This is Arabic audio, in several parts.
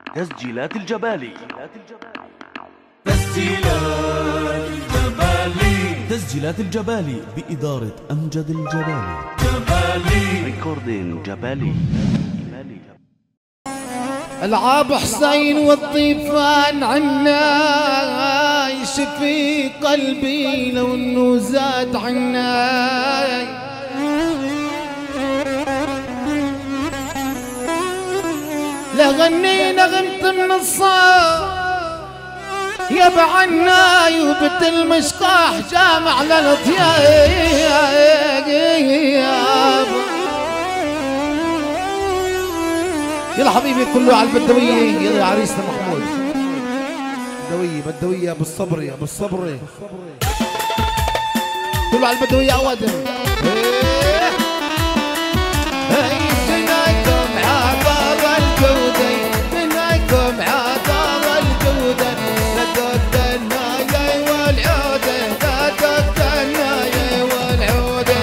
تسجيلات الجبالي. تسجيلات الجبالي بإدارة أمجد الجبالي. ريكوردين جبالي. العاب حسين والطيفان عنا يشفي قلبي لو انه زاد عنا. لغني نغمة النصار يا بعنا يوبت المشقاح جامع للطياب. يلا حبيبي كله على البدوية. يلا يا عريسنا محمود بدوية بالصبر يا بالصبر كله على البدوية أودم. جناكم عطار الجودة جناكم عطار الجودة لا تقتلنا يا والعودة لا تقتلنا يا والعودة.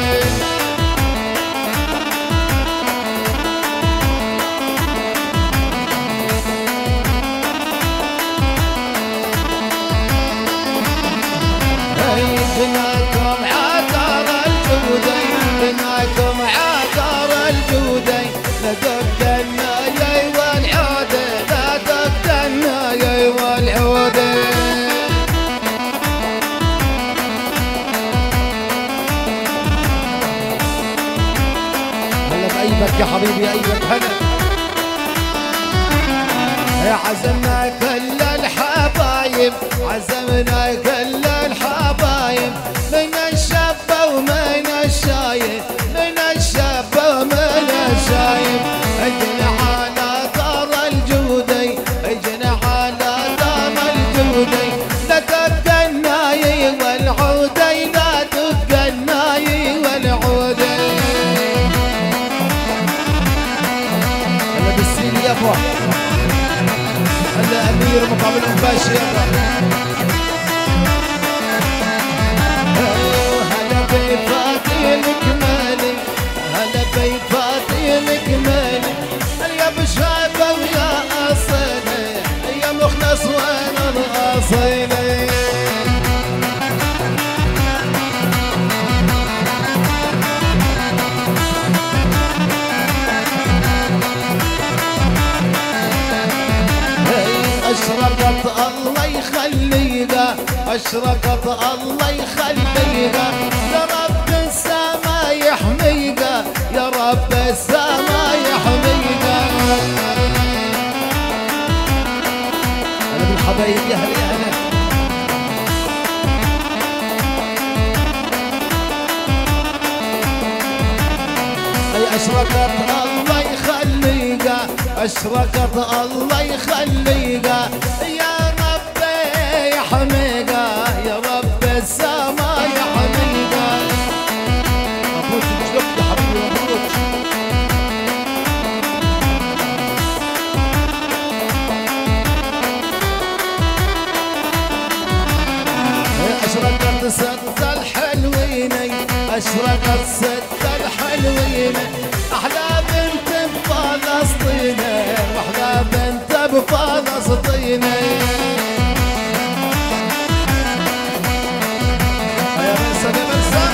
جناكم عطار الجودة جناكم عطار الجودة لا تقتلنا يا والعودة لا تقتلنا يا والعودة. هلا بأيبك يا حبيبي أيبك هلا. عزمنا كل الحبايب عزمنا كل الحبايب من الشاب ومن الشايب من الشاب ومن الشايب. اجنا على دار الجودي اجنا على دار الجودي لا تبقى الناي والعودي لا تبقى الناي والعودي. هلا بالسين يابا هلا امير مقابل ام باشا يابا. هلا بيفاتي الكمالي هلا بيفاتي الكمالي يا بشابه ويا اصيلي يا مخلص وانا الاصيلي. أشرقت الله يخليها أشرقت الله يخليها يا رب السما يحميها يا رب السما يحميها. أنا بالحبايب يا هلا يا هلا. أشرقت الله يخليها أشرقت الله يخليها يا رب يحميها يا رب السما يحميها. مبروك مشلوك يا حبيبي مبروك. أشرقت ست الحلوين أشرقت ست الحلوين أحلى بنت بفلسطين وأحلى بنت بفلسطين. يا مرسى يا مرسى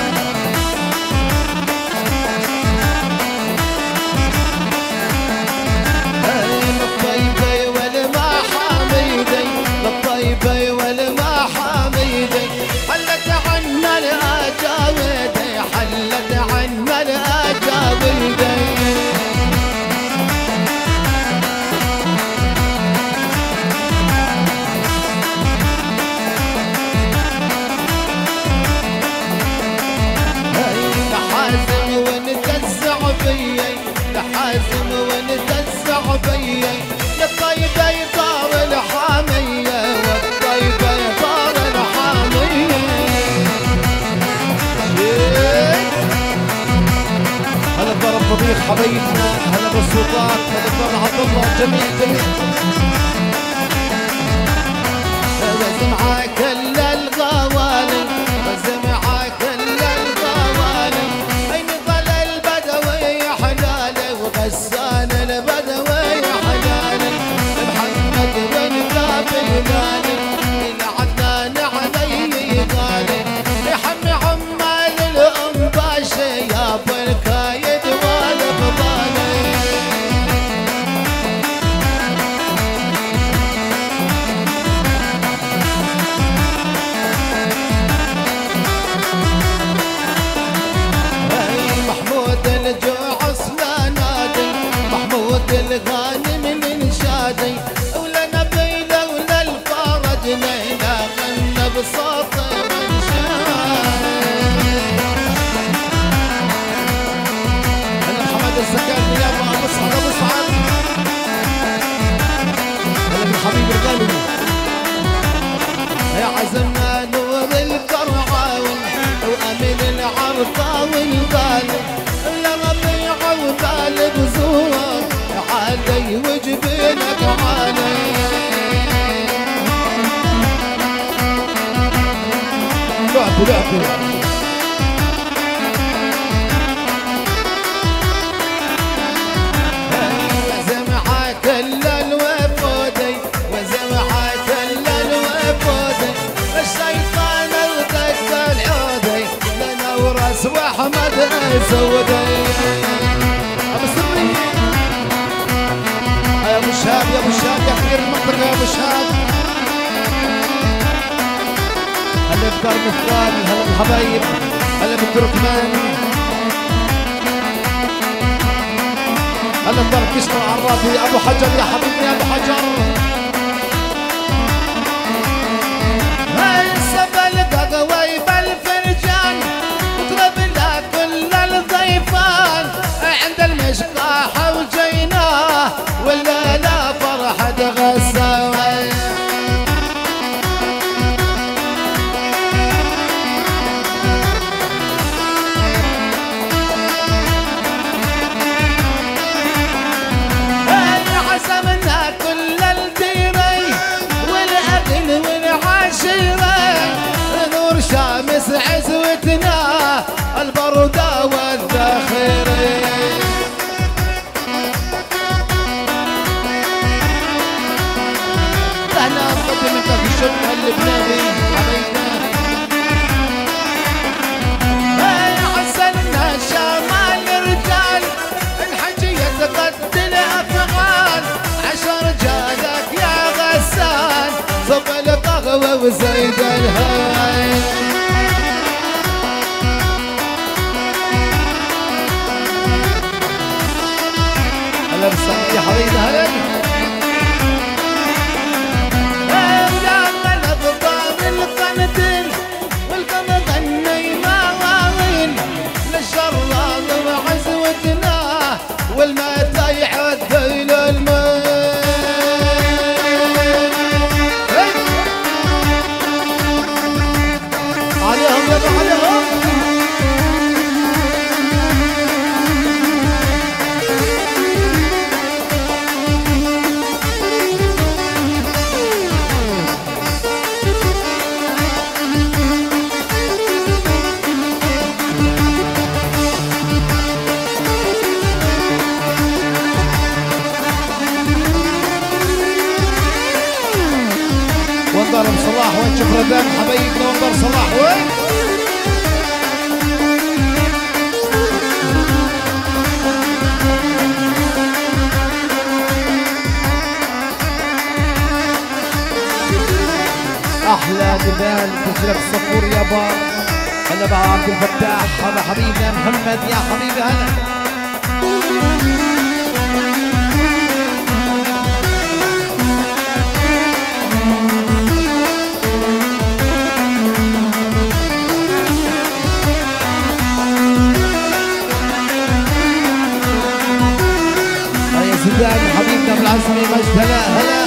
للطيبة والمحاميدي للطيبة والمحاميدي حلت عنا الأجاودي حلت عنا الأجاودي. لحازم ونتزع بيي لحازم ونتزع بيي للطيبة يطار الحامية والطيبة يطار الحامية. هلا بدار الطبيخ حبايبنا هلا بالسلطان هلا بدار عبد الله جميع بزمعة كل الغوالي بزمعة كل الغوالي أين ظل البدوي حلالي وغسان البدوي حلالي محمد عزمنا نور القرعاون وأمين العرفة والبال لربيع وبال بزور علي وجبينك علي لعبوا وزمعة كل الوفودي وزمعة كل الوفودي الشيطان القد العودي لنا ورس واحمد سودي ابو سري يا ابو شهاب يا ابو شهاب يا خير المنطقه يا ابو شهاب هلا بكار مثقال هلا بالحبايب هلا بالتركمان هلا بضرب كشف العرافي ابو حجر يا حبيبي يا ابو حجر هاي السبل قهوي بالفرجان اطلب لك كل الضيفان عند المشقاحه وجيناه ولا لا فرحه غسان شامس عزوتنا البردة والذخيرة احنا نقدمك في الشرق اللبناني حبيبنا حسنا شمال الرجال الحجية تقتل افغان 10 رجالك يا غسان صب القهوة وزيد الهاي هلا بالصحة يا حبيبي هلا يا غلب ضام القنديل والقمر مواويل للشراط وعزوتنا والمتى يعدي للماء عليهم يا عليهم وانظر صلاح وين شفردان حبايبنا وانظر صلاح وين احلى جبال تسلك الصفور يا بار هلا مع عبد الفتاح هذا حبيبنا محمد يا حبيبي هلا زيدان حبيبنا بالعزمي مجد هلا هلا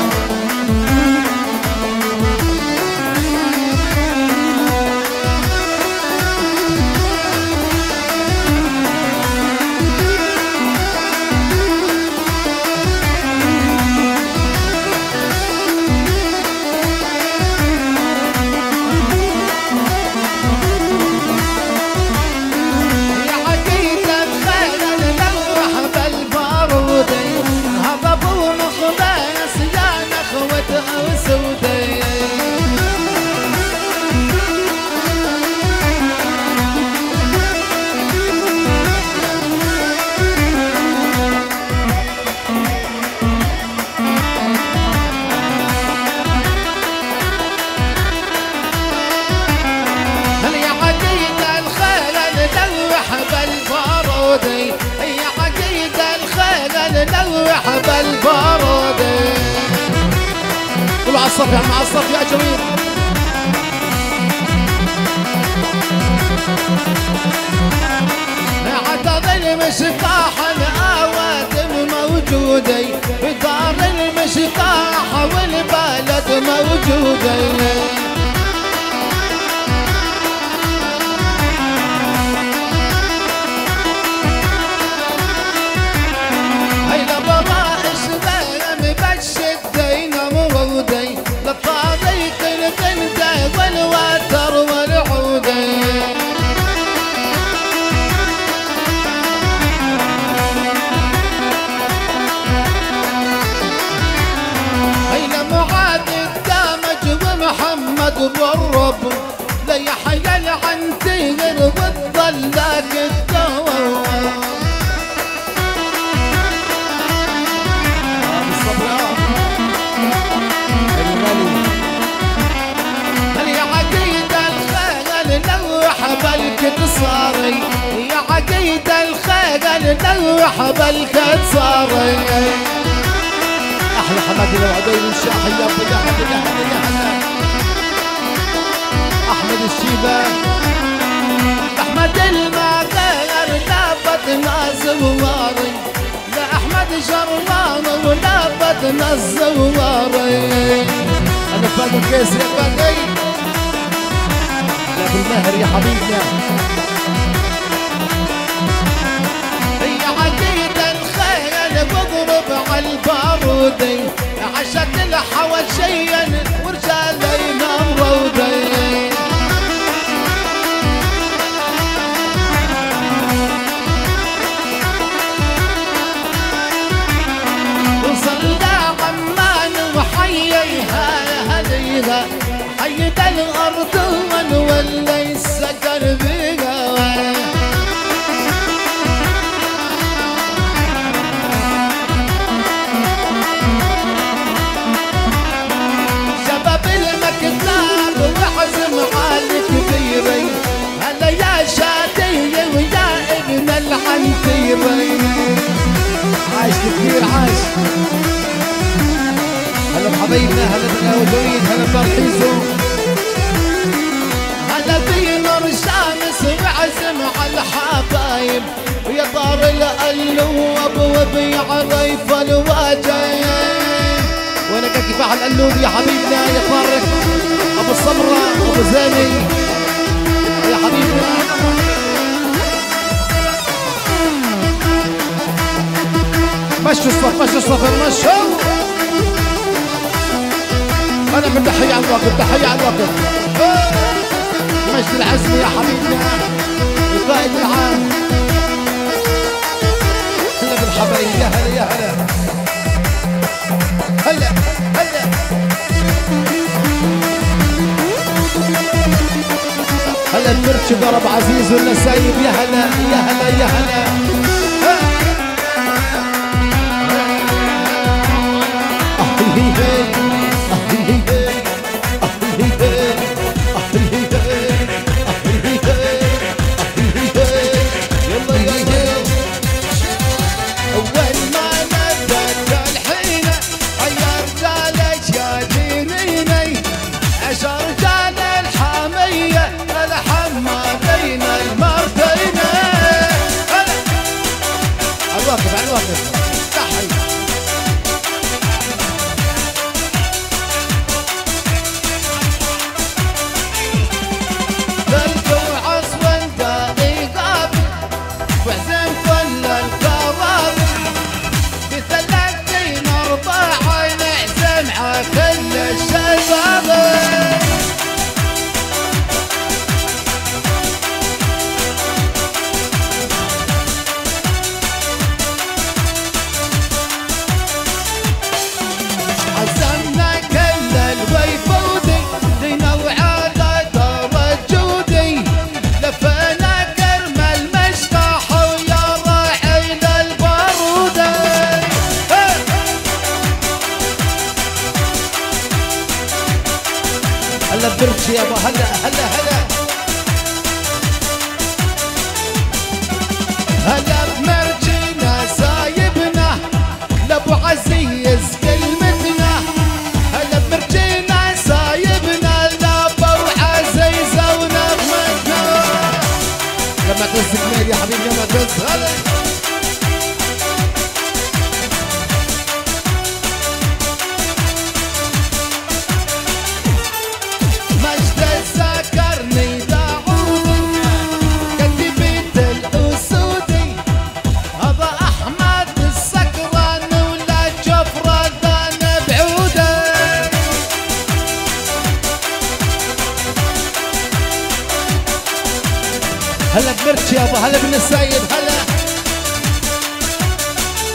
نلوح بالبارودي قولوا على الصف يا عم على الصف يا جميل عدد المشطاح الأوادم موجودي بدار المشطاح والبلد موجودي بالرب لا يحيى العنتي غير وتضلك الدور. يا عقيد الخيل لو حبلك تصاري، يا عقيد الخيل لو حبلك تصاري. احلى حمادي لو عدي الشاحي يا ابو احمد يا هلا احمد الشيبه احمد المغير لابتنا زواري، لا احمد جرمان ولابتنا الزواري. انا فادي الكيس يا فادي يا ابو المهر يا حبيبنا. يا عقيد الخيل بضرب على البارودي، عشت الحواشيا ورجالي نمرودي. وصلنا عمان وحييها هديها، حيد الارض ولا السكر بيها. شباب المكتاب وحزم على كبيري، هلا يا شادي ويا ابن الحنفيري. عايش كثير عايش. هلا بحبايبنا، هلا بالأودويد، هلا بارحيزو، هلا بنور الشمس وعزم على الحبايب، ويا طار القلوب وبيعرف الواجب. وانا كيف على القلوب يا حبيبنا يا طارق ابو الصبرة ابو زاني يا حبيبنا. مشوا الصف مشوا الصف مشوا. انا بالتحية على الوقت، بالتحية على الوقت. مجد العزم يا حبيبنا القائد العام. هلا بالحبايب يا هلا يا هلا هلا هلا. هلا المرش ضرب عزيز ولا سايب يا هلا يا هلا يا هلا. هلا برتش يابا هلا هلا هلا هلا بمرجينا سايبنا لابو عزيز كلمتنا. هلا بمرجينا سايبنا لابو عزيز ونغمتنا. لما تهز كميل يا حبيبي لما تهز هلا. هلا بمرتش يابا هلا بن السيد هلا.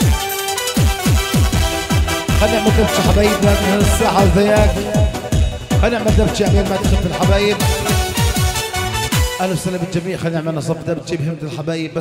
خلينا نكمل حبايبنا من الساعة وذياك. خلينا نعمل دبجة عميل ما تخف الحبايب. اهلا وسهلا بالجميع. خلينا نعمل نصب دبجة بهمة الحبايب.